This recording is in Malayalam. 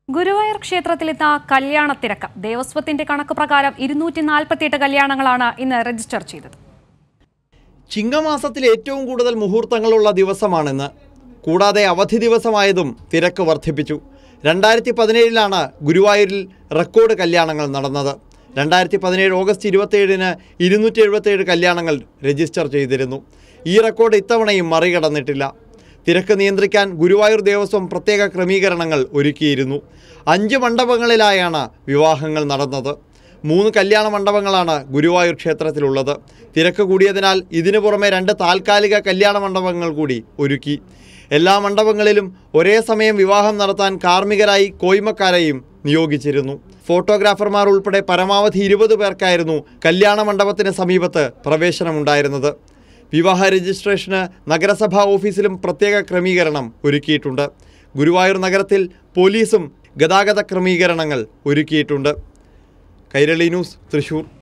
ഗുരുവായൂർ ക്ഷേത്രത്തിലെത്ത കല്യാണത്തിരക്ക് ദേവസ്വത്തിന്റെ കണക്ക് പ്രകാരം 248 കല്യാണങ്ങളാണ് ഇന്ന് രജിസ്റ്റർ ചെയ്തത്. ചിങ്ങമാസത്തിൽ ഏറ്റവും കൂടുതൽ മുഹൂർത്തങ്ങളുള്ള ദിവസമാണെന്ന്. കൂടാതെ അവധി ദിവസമായതും തിരക്ക് വർദ്ധിപ്പിച്ചു. 2017 ഗുരുവായൂരിൽ റെക്കോർഡ് കല്യാണങ്ങൾ നടന്നത്. 2017 ഓഗസ്റ്റ് 27 277 കല്യാണങ്ങൾ രജിസ്റ്റർ ചെയ്തിരുന്നു. ഈ റെക്കോർഡ് ഇത്തവണയും മറികടന്നിട്ടില്ല. തിരക്ക് നിയന്ത്രിക്കാൻ ഗുരുവായൂർ ദേവസ്വം പ്രത്യേക ക്രമീകരണങ്ങൾ ഒരുക്കിയിരുന്നു. 5 മണ്ഡപങ്ങളിലായാണ് വിവാഹങ്ങൾ നടന്നത്. 3 കല്യാണ മണ്ഡപങ്ങളാണ് ഗുരുവായൂർ ക്ഷേത്രത്തിലുള്ളത്. തിരക്ക് കൂടിയതിനാൽ ഇതിനു പുറമെ 2 താൽക്കാലിക കല്യാണ മണ്ഡപങ്ങൾ കൂടി ഒരുക്കി. എല്ലാ മണ്ഡപങ്ങളിലും ഒരേ സമയം വിവാഹം നടത്താൻ കാർമ്മികരായി കോയ്മക്കാരെയും നിയോഗിച്ചിരുന്നു. ഫോട്ടോഗ്രാഫർമാർ ഉൾപ്പെടെ പരമാവധി 20 പേർക്കായിരുന്നു കല്യാണ മണ്ഡപത്തിന് സമീപത്ത് പ്രവേശനമുണ്ടായിരുന്നത്. വിവാഹ രജിസ്ട്രേഷന് നഗരസഭാ ഓഫീസിലും പ്രത്യേക ക്രമീകരണം ഒരുക്കിയിട്ടുണ്ട്. ഗുരുവായൂർ നഗരത്തിൽ പോലീസും ഗതാഗത ക്രമീകരണങ്ങൾ ഒരുക്കിയിട്ടുണ്ട്. കൈരളി ന്യൂസ്, തൃശൂർ.